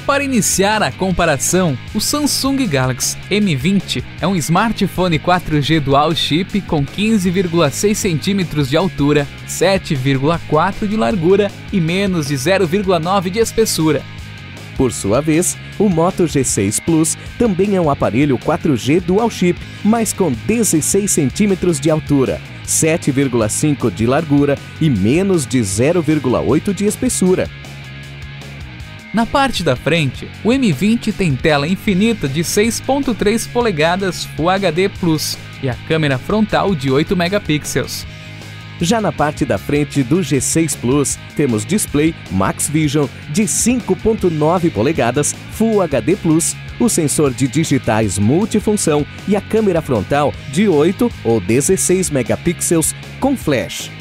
Para iniciar a comparação, o Samsung Galaxy M20 é um smartphone 4G dual chip com 15,6 cm de altura, 7,4 de largura e menos de 0,9 de espessura. Por sua vez, o Moto G6 Plus também é um aparelho 4G dual chip, mas com 16 cm de altura, 7,5 de largura e menos de 0,8 de espessura. Na parte da frente, o M20 tem tela infinita de 6.3 polegadas Full HD Plus e a câmera frontal de 8 megapixels. Já na parte da frente do G6 Plus, temos display Max Vision de 5.9 polegadas Full HD Plus, o sensor de digitais multifunção e a câmera frontal de 8 ou 16 megapixels com flash.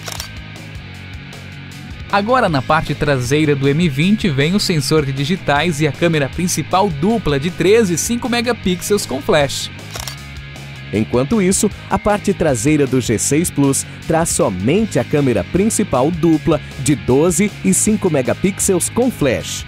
Agora na parte traseira do M20 vem o sensor de digitais e a câmera principal dupla de 13 e 5 megapixels com flash. Enquanto isso, a parte traseira do G6 Plus traz somente a câmera principal dupla de 12 e 5 megapixels com flash.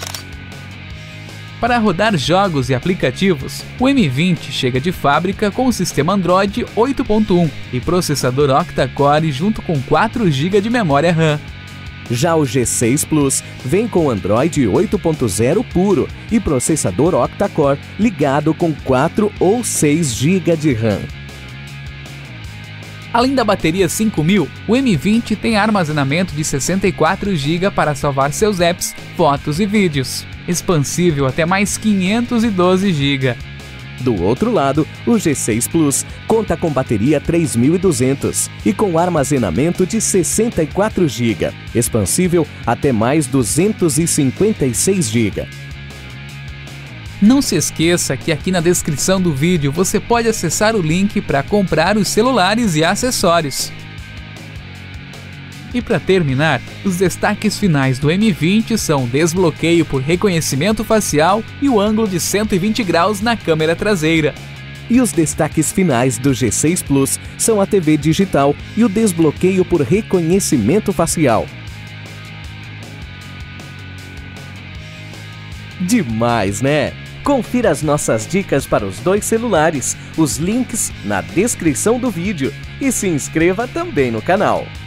Para rodar jogos e aplicativos, o M20 chega de fábrica com o sistema Android 8.1 e processador octa-core junto com 4 GB de memória RAM. Já o G6 Plus vem com Android 8.0 puro e processador octa-core ligado com 4 ou 6 GB de RAM. Além da bateria 5000, o M20 tem armazenamento de 64 GB para salvar seus apps, fotos e vídeos, expansível até mais 512 GB. Do outro lado, o G6 Plus conta com bateria 3200 e com armazenamento de 64 GB, expansível até mais 256 GB. Não se esqueça que aqui na descrição do vídeo você pode acessar o link para comprar os celulares e acessórios. E para terminar, os destaques finais do M20 são o desbloqueio por reconhecimento facial e o ângulo de 120 graus na câmera traseira. E os destaques finais do G6 Plus são a TV digital e o desbloqueio por reconhecimento facial. Demais, né? Confira as nossas dicas para os dois celulares, os links na descrição do vídeo e se inscreva também no canal.